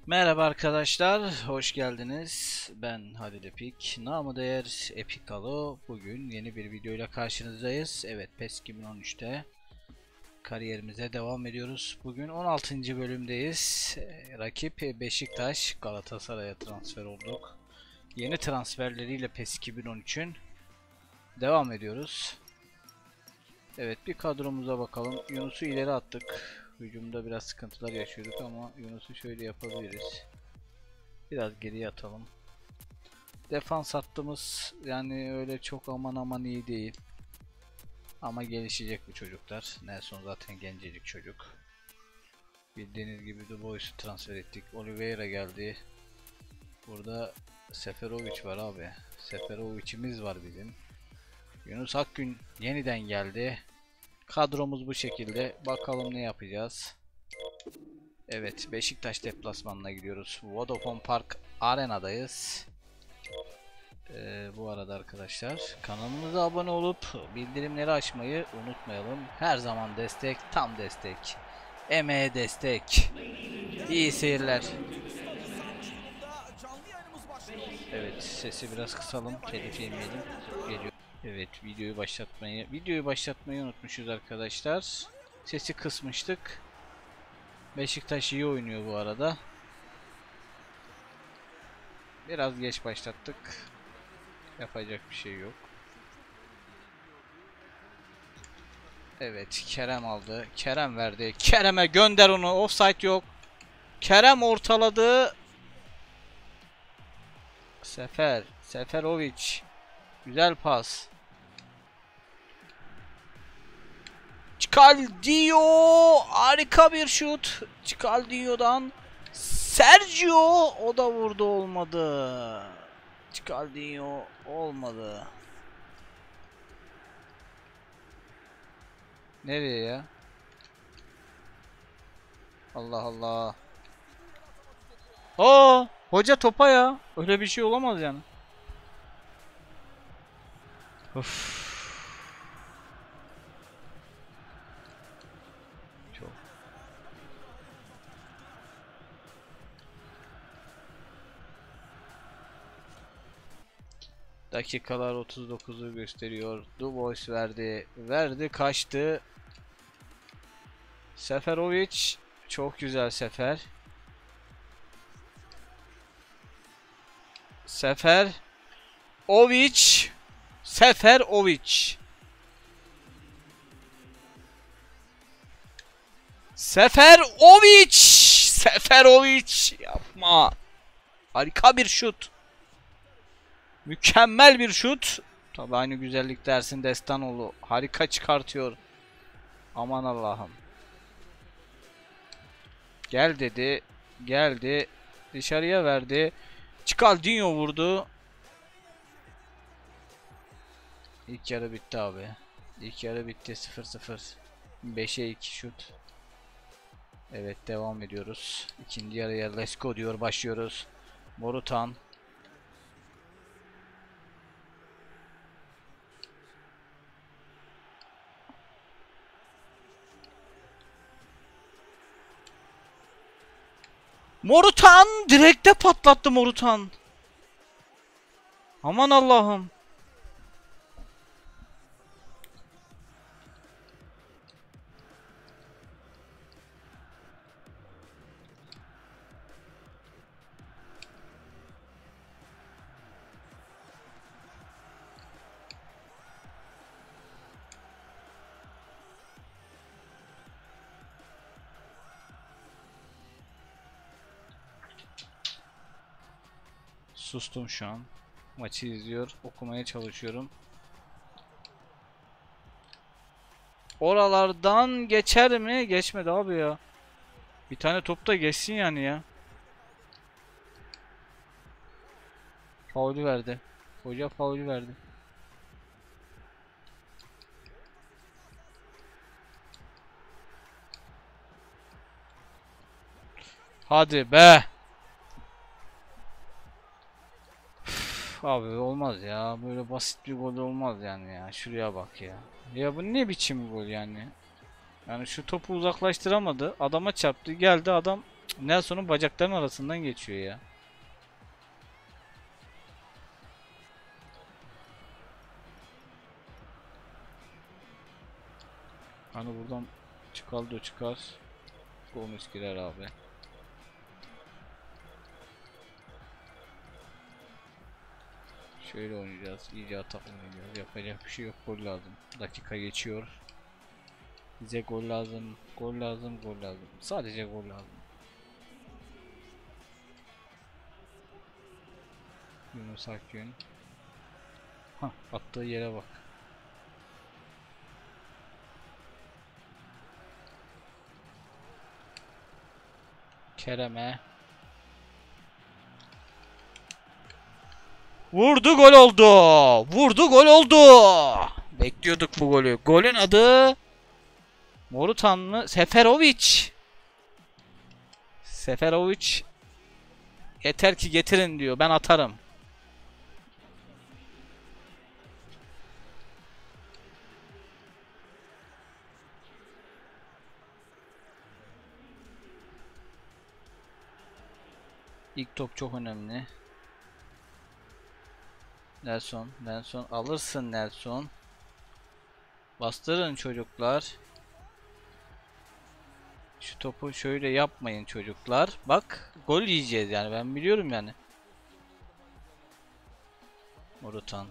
Merhaba arkadaşlar, hoş geldiniz. Ben Halil Epik, namı değer Epikalo. Bugün yeni bir videoyla karşınızdayız. Evet, PES 2013'te kariyerimize devam ediyoruz. Bugün 16. bölümdeyiz. Rakip Beşiktaş, Galatasaray'a transfer olduk. Yeni transferleriyle PES 2013'ün devam ediyoruz. Evet, bir kadromuza bakalım. Yunus'u ileri attık. Hücumda biraz sıkıntılar yaşıyorduk ama Yunus'u şöyle yapabiliriz. Biraz geriye atalım. Defans hattımız yani öyle çok aman aman iyi değil. Ama gelişecek bu çocuklar. Nelson zaten gencecik çocuk. Bildiğiniz gibi Dubois'u transfer ettik. Oliveira geldi. Burada Seferovic var abi. Seferovic'imiz var bizim. Yunus Akgün yeniden geldi. Kadromuz bu şekilde. Bakalım ne yapacağız. Evet, Beşiktaş deplasmanına gidiyoruz. Vodafone Park Arena'dayız. Bu arada arkadaşlar kanalımıza abone olup bildirimleri açmayı unutmayalım. Her zaman destek, tam destek. Emeğe destek. İyi seyirler. Evet, sesi biraz kısalım, telif yemeyelim. Geliyor. Evet, videoyu başlatmayı unutmuşuz arkadaşlar. Sesi kısmıştık. Beşiktaş iyi oynuyor bu arada. Biraz geç başlattık. Yapacak bir şey yok. Evet, Kerem aldı. Kerem verdi. Kerem'e gönder onu. Offside yok. Kerem ortaladı. Seferovic. Güzel pas. Çikaldio. Harika bir şut. Çikaldio'dan. Sergio. O da vurdu, olmadı. Çikaldio olmadı. Nereye ya? Allah Allah. Hoca topa ya. Öyle bir şey olamaz yani. Of. Çok. Dakikalar 39'u gösteriyor. Dubois verdi. Verdi, kaçtı. Seferovic. Çok güzel Sefer. Seferovic. Seferovic. Seferovic. Seferovic. Yapma. Harika bir şut. Mükemmel bir şut. Tabi aynı güzellik dersin Destanoğlu. Harika çıkartıyor. Aman Allah'ım. Gel dedi. Geldi. Dışarıya verdi. Çikaldinho vurdu. İlk yarı bitti abi. İlk yarı bitti. 0-0. 5'e 2 şut. Evet, devam ediyoruz. İkinci yarıya let's go diyor, başlıyoruz. Morutan. Morutan direkte patlattı Morutan. Aman Allah'ım. Sustum şu an. Maçı izliyor, okumaya çalışıyorum. Oralardan geçer mi? Geçmedi abi ya. Bir tane top da geçsin yani ya. Faulü verdi. Hoca faulü verdi. Hadi be. Üf, abi olmaz ya. Böyle basit bir gol olmaz yani ya. Şuraya bak ya. Ya bu ne biçim gol yani? Yani şu topu uzaklaştıramadı. Adama çarptı. Geldi adam. Cık. Nelson'un bacaklarının arasından geçiyor ya. Hani buradan Çıkaldo çıkar. Gomez girer abi. Şöyle oynayacağız. İyice atak oynayacağız. Yapacak bir şey yok. Gol lazım. Dakika geçiyor. Bize gol lazım. Gol lazım. Gol lazım. Sadece gol lazım. Yunus Akgün. Hah, attığı yere bak. Kerem'e. Vurdu, gol oldu. Vurdu, gol oldu. Bekliyorduk bu golü. Golün adı Morutanlı Seferovic. Seferovic yeter ki getirin diyor. Ben atarım. İlk top çok önemli. Nelson, Nelson alırsın Nelson. Bastırın çocuklar. Şu topu şöyle yapmayın çocuklar. Bak, gol yiyeceğiz yani, ben biliyorum yani. Morutan.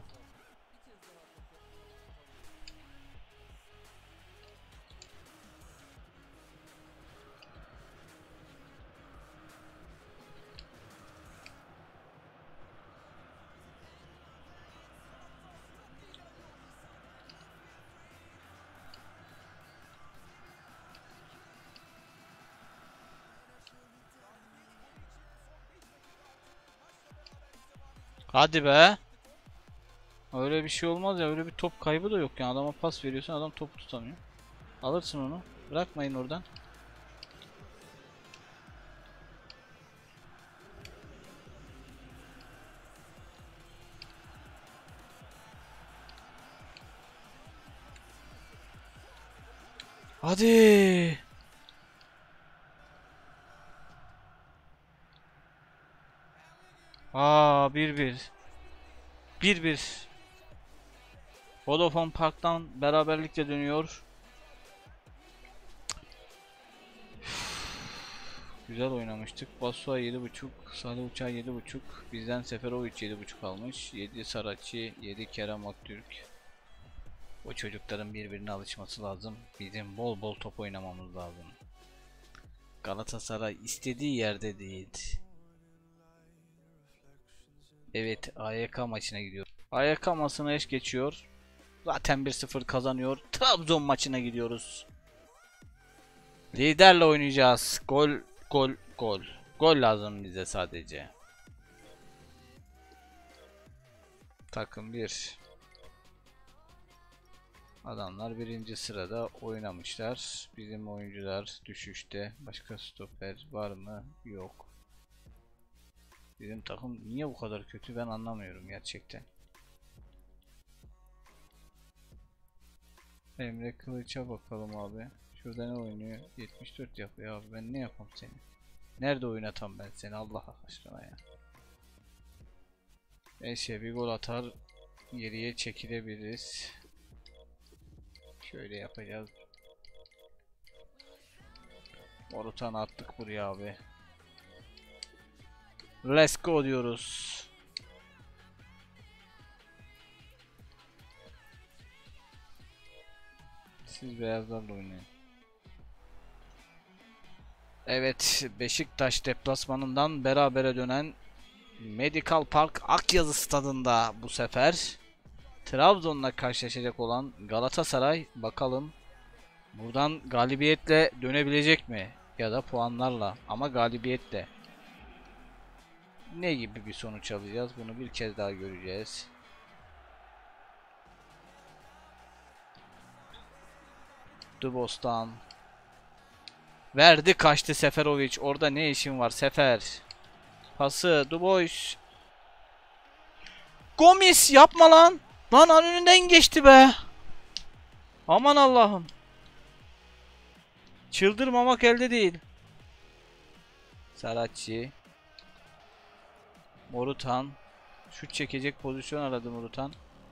Hadi be. Öyle bir şey olmaz ya, öyle bir top kaybı da yok yani, adama pas veriyorsun, adam topu tutamıyor. Alırsın onu. Bırakmayın oradan. Hadi. Aa, 1-1. 1-1. Vodafone Park'tan beraberlikle dönüyor. Güzel oynamıştık. Basua 7.5, Salih Uçak 7.5, bizden Seferovic 7.5 almış. 7 Saraçi, 7 Kerem Aktürk. O çocukların birbirine alışması lazım. Bizim bol bol top oynamamız lazım. Galatasaray istediği yerde değil. Evet, AYK maçına gidiyor. AYK maçına eş geçiyor. Zaten 1-0 kazanıyor. Trabzon maçına gidiyoruz. Liderle oynayacağız. Gol, gol, gol. Gol lazım bize sadece. Takım 1. Adamlar birinci sırada oynamışlar. Bizim oyuncular düşüşte. Başka stoper var mı? Yok. Bizim takım niye bu kadar kötü, ben anlamıyorum gerçekten. Emre Kılıç'a bakalım abi. Şurada ne oynuyor? 74 yapıyor abi. Ben ne yapayım seni? Nerede oynatam ben seni Allah aşkına ya. Neyse, bir gol atar geriye çekilebiliriz. Şöyle yapacağız. Morutan attık buraya abi. Let's go diyoruz. Siz beyazlarla oynayın. Evet, Beşiktaş deplasmanından berabere dönen Medical Park Akyazı stadında bu sefer Trabzon'la karşılaşacak olan Galatasaray, bakalım buradan galibiyetle dönebilecek mi? Ya da puanlarla, ama galibiyetle. Ne gibi bir sonuç alacağız? Bunu bir kez daha göreceğiz. Dubos'tan verdi, kaçtı Seferovic. Orada ne işin var Sefer? Pası Dubois. Gomis, yapma lan. Lan önünden geçti be. Aman Allah'ım. Çıldırmamak elde değil. Saracchi. Morutan. Şut çekecek pozisyon aradı Morutan.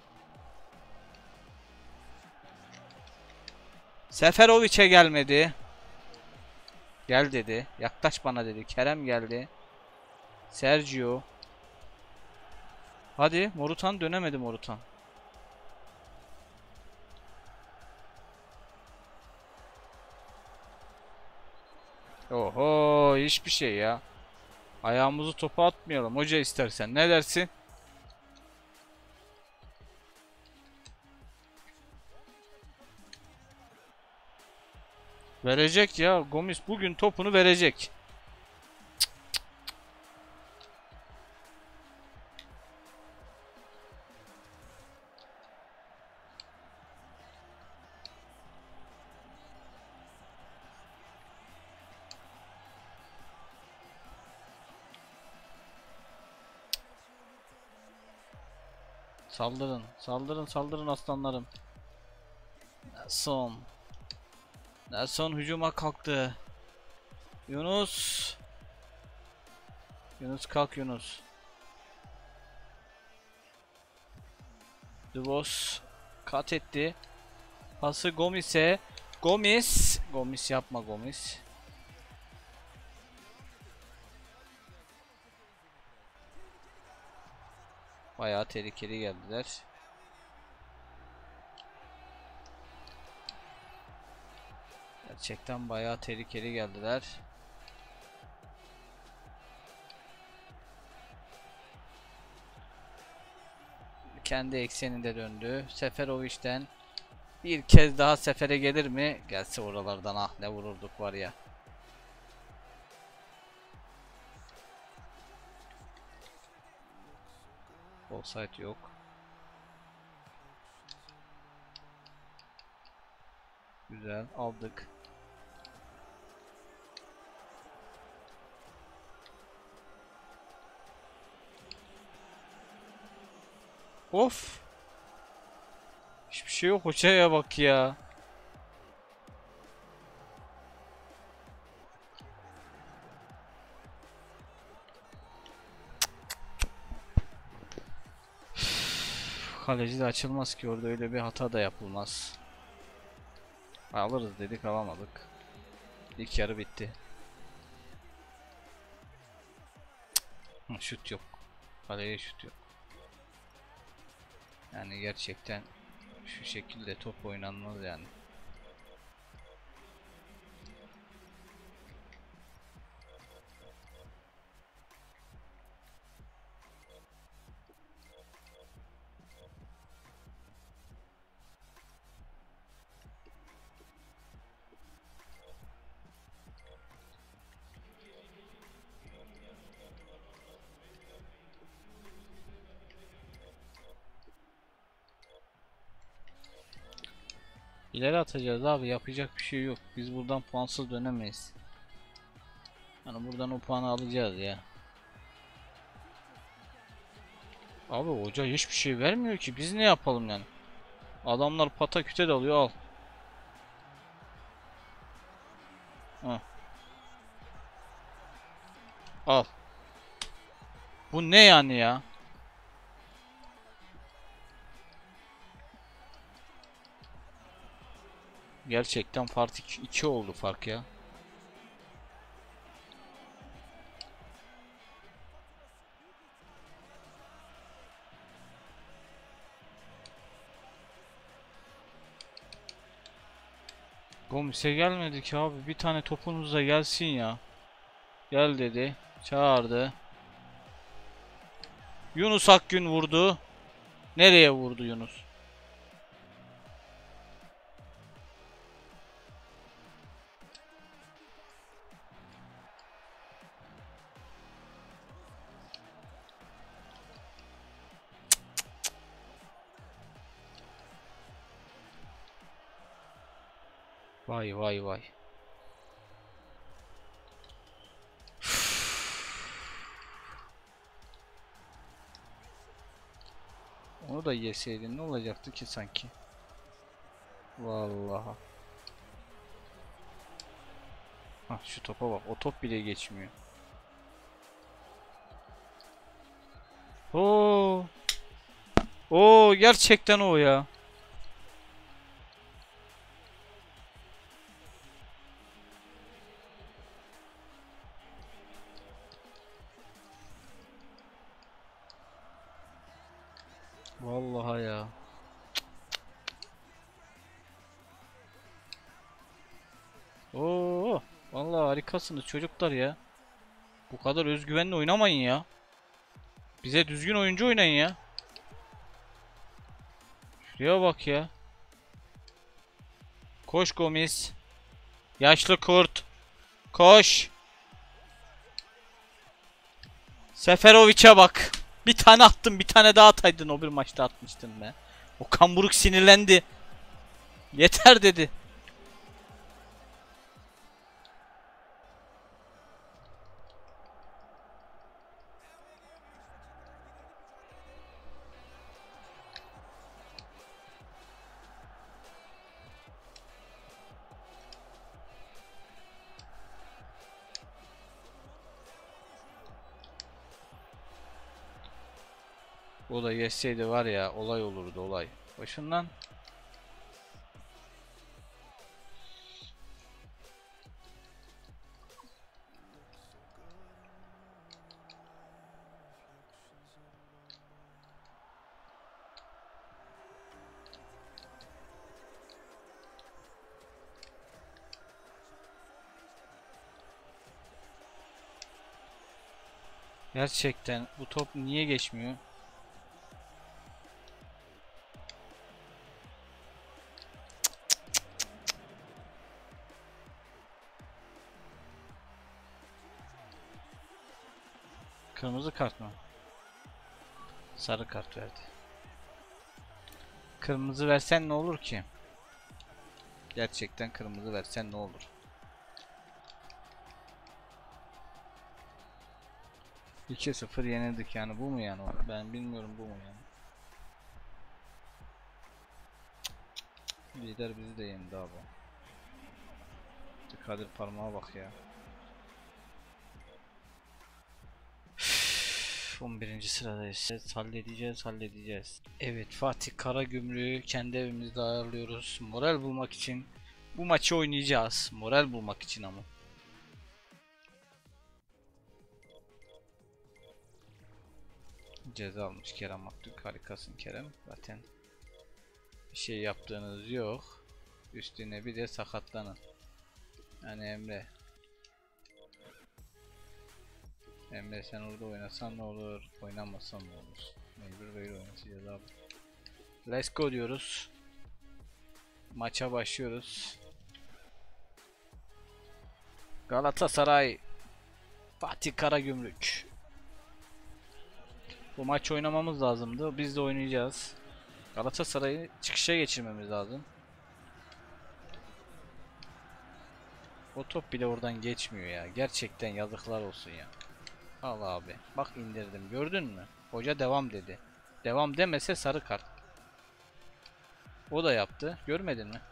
Seferovic'e gelmedi. Gel dedi. Yaklaş bana dedi. Kerem geldi. Sergio. Hadi Morutan, dönemedi Morutan. Oho, hiçbir şey ya. Ayağımızı topa atmayalım hoca, istersen. Ne dersin? Verecek ya. Gomis bugün topunu verecek. Saldırın. Saldırın, saldırın aslanlarım. Nelson. Nelson hücuma kalktı. Yunus. Yunus kalk Yunus. Dubos kat etti. Pası Gomis'e. Gomis. Gomis yapma Gomis. Bayağı tehlikeli geldiler. Gerçekten bayağı tehlikeli geldiler. Kendi ekseninde döndü. Seferovic'den bir kez daha sefere gelir mi? Gelse oralardan, ah ne vururduk var ya. Offside yok. Güzel aldık. Of. Hiçbir şey yok hocaya bak ya. Kaleci de açılmaz ki orada, öyle bir hata da yapılmaz. Alırız dedik, alamadık. İlk yarı bitti. Şut yok. Kaleye şut yok. Yani gerçekten şu şekilde top oynanmaz yani. İleri atacağız abi, yapacak bir şey yok. Biz buradan puansız dönemeyiz. Yani buradan o puanı alacağız ya. Abi hoca hiçbir şey vermiyor ki, biz ne yapalım yani? Adamlar pataküte dalıyor, al. Heh. Al. Bu ne yani ya? Gerçekten fark 2 oldu fark ya. Gomis'e gelmedi ki abi. Bir tane topunuz da gelsin ya. Gel dedi. Çağırdı. Yunus Akgün vurdu. Nereye vurdu Yunus? Vay vay vay. Onu da yeseydin ne olacaktı ki sanki? Vallahi. Hah, şu topa bak. O top bile geçmiyor. Oo. Oo, gerçekten o ya. Vallahi ya. Oo. Vallahi harikasınız çocuklar ya. Bu kadar özgüvenle oynamayın ya. Bize düzgün oyuncu oynayın ya. Şuraya bak ya. Koş Gomis. Yaşlı kurt. Koş. Seferovic'e bak. Bir tane attın, bir tane daha ataydın, o bir maçta atmıştın be. Okan Buruk sinirlendi. Yeter dedi. O da yeseydi var ya, olay olurdu, olay. Başından. Gerçekten bu top niye geçmiyor? Kırmızı kart mı? Sarı kart verdi. Kırmızı versen ne olur ki? Gerçekten kırmızı versen ne olur? 2-0 yenildik yani, bu mu yani? Ben bilmiyorum, bu mu yani? Lider bizi de yendi abi. Kadir parmağa bak ya. 11. sıradayız. Evet, halledeceğiz. Evet, Fatih Karagümrük'ü kendi evimizde ağırlıyoruz. Moral bulmak için bu maçı oynayacağız. Moral bulmak için ama. Ceza almış Kerem Aktürk. Harikasın Kerem. Zaten bir şey yaptığınız yok. Üstüne bir de sakatlanın. Yani Emre. Emre, sen orada oynasan ne olur? Oynamasan ne olur? Mecbur böyle oynatacağız abi. Let's go diyoruz. Maça başlıyoruz. Galatasaray, Fatih Karagümrük. Bu maç oynamamız lazımdı. Biz de oynayacağız. Galatasaray'ı çıkışa geçirmemiz lazım. O top bile oradan geçmiyor ya. Gerçekten yazıklar olsun ya. Al abi. Bak indirdim. Gördün mü? Hoca devam dedi. Devam demese sarı kart. O da yaptı. Görmedin mi?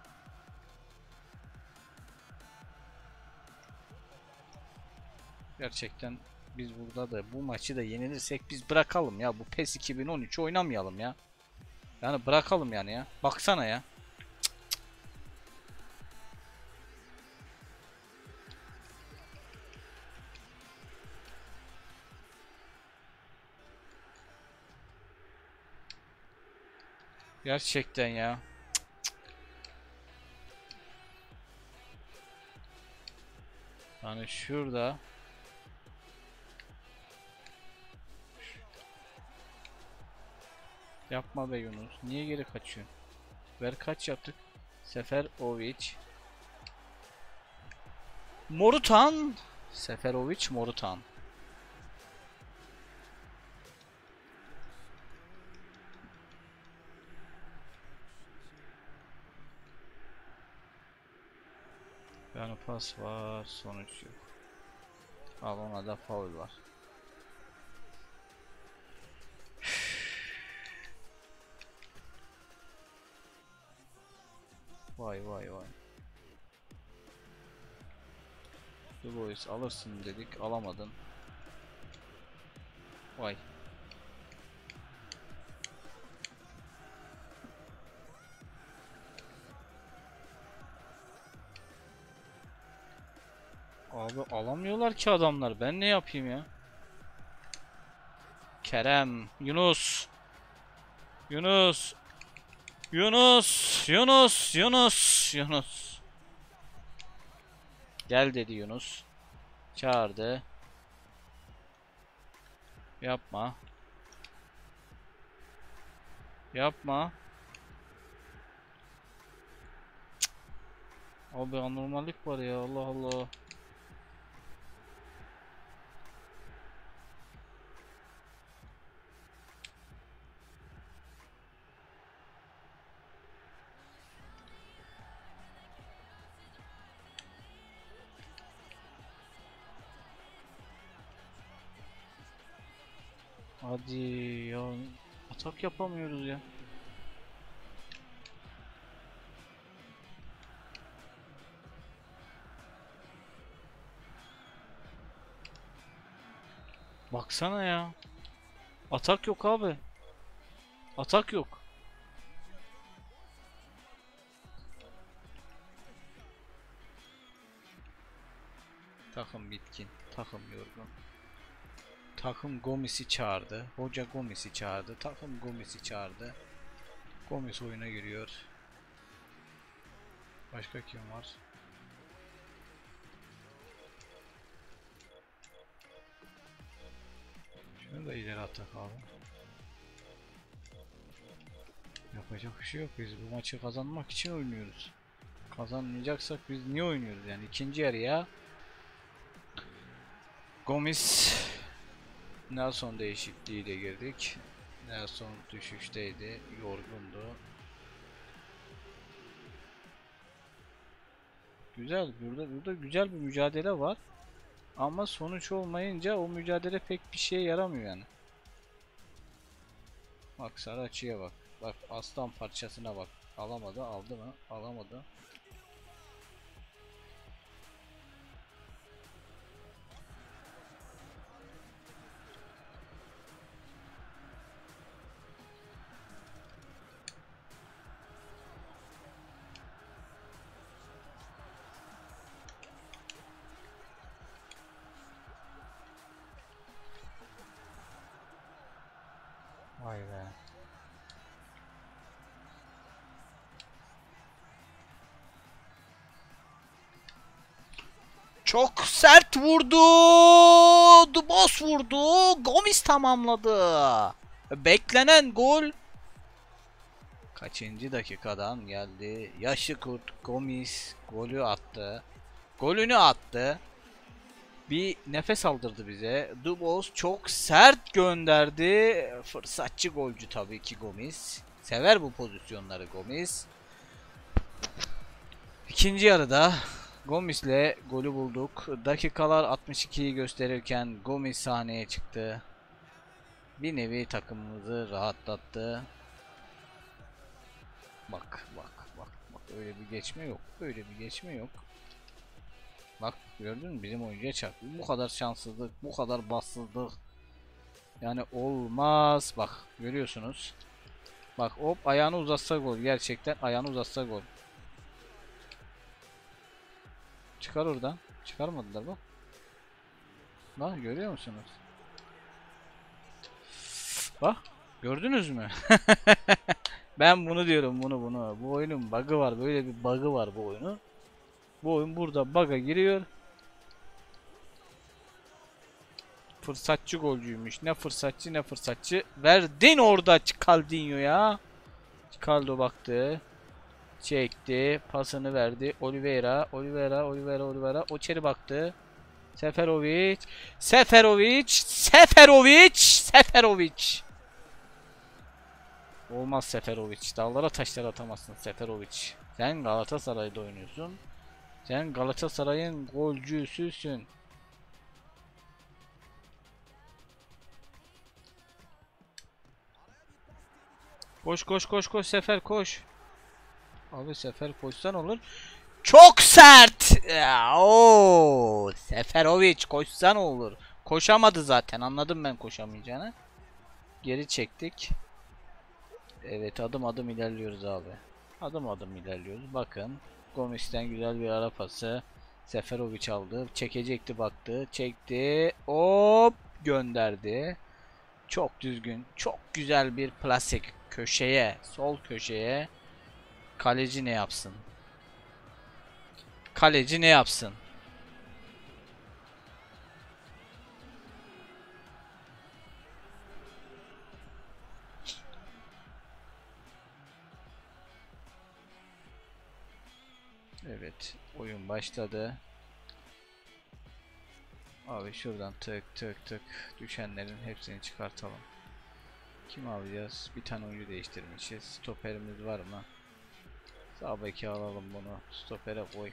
Gerçekten biz burada da bu maçı da yenilirsek biz bırakalım ya. Bu PES 2013 oynamayalım ya. Yani bırakalım yani ya. Baksana ya. Gerçekten ya. Yani şurada. Yapma be Yunus. Niye geri kaçıyorsun? Ver, kaç yaptık? Seferovic. Morutan. Seferovic, Morutan. Yani pas var, sonuç yok. Al, ona da faul var. Vay vay vay. The Boys alırsın dedik, alamadın. Vay. Abi alamıyorlar ki adamlar. Ben ne yapayım ya? Kerem, Yunus. Yunus. Yunus. Yunus. Yunus. Yunus. Gel dedi Yunus. Çağırdı. Yapma. Yapma. Cık. Abi anormallik var ya, Allah Allah. Hadi ya, atak yapamıyoruz ya. Baksana ya. Atak yok abi. Atak yok. Takım bitkin. Takım yorgun. Takım Gomis'i çağırdı. Hoca Gomis'i çağırdı. Takım Gomis'i çağırdı. Gomis oyuna giriyor. Başka kim var? Şunu da ileri atak abi. Yapacak bir şey yok. Biz bu maçı kazanmak için oynuyoruz. Kazanmayacaksak biz niye oynuyoruz yani? İkinci yarıya Gomis Nelson değişikliğiyle girdik. Nelson düşüşteydi, yorgundu. Güzel, burada güzel bir mücadele var. Ama sonuç olmayınca o mücadele pek bir şeye yaramıyor yani. Bak Saracchi'ye bak. Bak aslan parçasına bak. Alamadı, aldı mı? Alamadı. Vay be. Çok sert vurdu. Dubos vurdu. Gomis tamamladı. Beklenen gol kaçıncı dakikadan geldi? Yaşlı kurt Gomis golü attı. Golünü attı. Bir nefes aldırdı bize. Dubos çok sert gönderdi. Fırsatçı golcü tabii ki Gomis. Sever bu pozisyonları Gomis. İkinci yarıda Gomis'le golü bulduk. Dakikalar 62'yi gösterirken Gomis sahneye çıktı. Bir nevi takımımızı rahatlattı. Bak bak bak bak, öyle bir geçme yok. Öyle bir geçme yok. Bak gördün mü, bizim oyuncuya çarptı. Bu kadar şanssızlık, bu kadar bassızlık. Yani olmaz. Bak görüyorsunuz. Bak hop, ayağını uzatsa gol. Gerçekten ayağını uzatsa gol. Çıkar oradan. Çıkarmadılar bak. Bak görüyor musunuz? Bak gördünüz mü? Ben bunu diyorum, bunu. Bu oyunun bug'ı var. Böyle bir bug'ı var bu oyunun. Bu oyun burada bug'a giriyor. Fırsatçı golcüymüş. Ne fırsatçı ne fırsatçı. Verdin orada Caldinho'ya. Caldo baktı. Çekti. Pasını verdi. Oliveira. Oçeri baktı. Seferovic. Olmaz Seferovic. Dağlara taşlara atamazsın Seferovic. Sen Galatasaray'da oynuyorsun. Sen Galatasaray'ın golcüsüsün. Koş Sefer koş. Abi Sefer koşsan olur. Çok sert. Oo, Seferovic koşsan olur. Koşamadı zaten. Anladım ben koşamayacağını. Geri çektik. Evet, adım adım ilerliyoruz abi. Adım adım ilerliyoruz. Bakın Gomis'ten güzel bir ara pası. Seferovic aldı. Çekecekti, baktı. Çekti. Hop, gönderdi. Çok düzgün. Çok güzel bir plastik köşeye. Sol köşeye. Kaleci ne yapsın? Kaleci ne yapsın? Evet. Oyun başladı. Abi şuradan tık tık tık düşenlerin hepsini çıkartalım. Kim alacağız? Bir tane oyuncu değiştirmişiz. Stoperimiz var mı? Sağ beki alalım bunu. Stopere koy.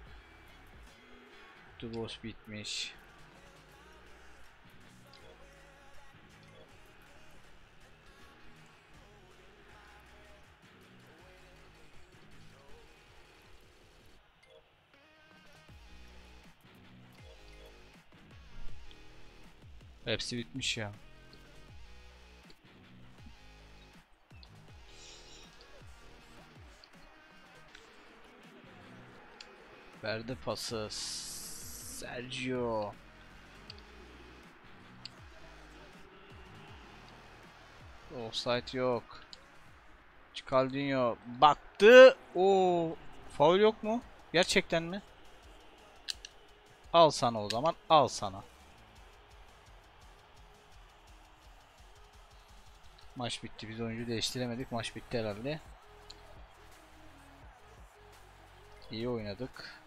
Dubos bitmiş. Hepsi bitmiş ya. Verdi pası. Sergio. Offside yok. Caldinho baktı. O faul yok mu? Gerçekten mi? Al sana o zaman. Al sana. Maç bitti. Biz oyuncu değiştiremedik. Maç bitti herhalde. İyi oynadık.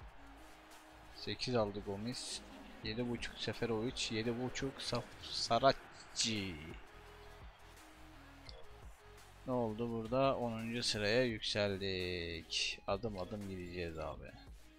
8 aldı Gomis. 7.5 Seferovic. 7.5 Saracchi. Ne oldu burada? 10. sıraya yükseldik. Adım adım gideceğiz abi.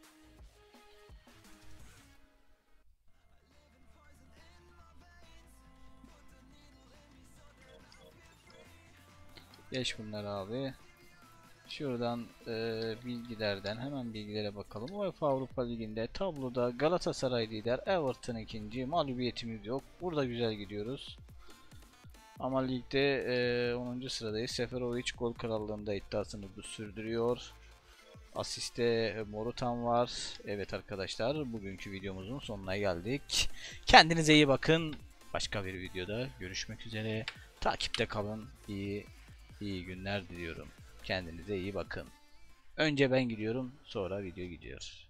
Geç bunları abi. Şuradan bilgilerden hemen bilgilere bakalım. UEFA Avrupa Ligi'nde tabloda Galatasaray lider, Everton ikinci. Mağlubiyetimiz yok. Burada güzel gidiyoruz. Ama ligde 10. sıradayız. Seferovic gol krallığında iddiasını sürdürüyor. Asiste Morutan var. Evet arkadaşlar, bugünkü videomuzun sonuna geldik. Kendinize iyi bakın. Başka bir videoda görüşmek üzere. Takipte kalın. İyi günler diliyorum. Kendinize iyi bakın. Önce ben gidiyorum, sonra video gidiyor.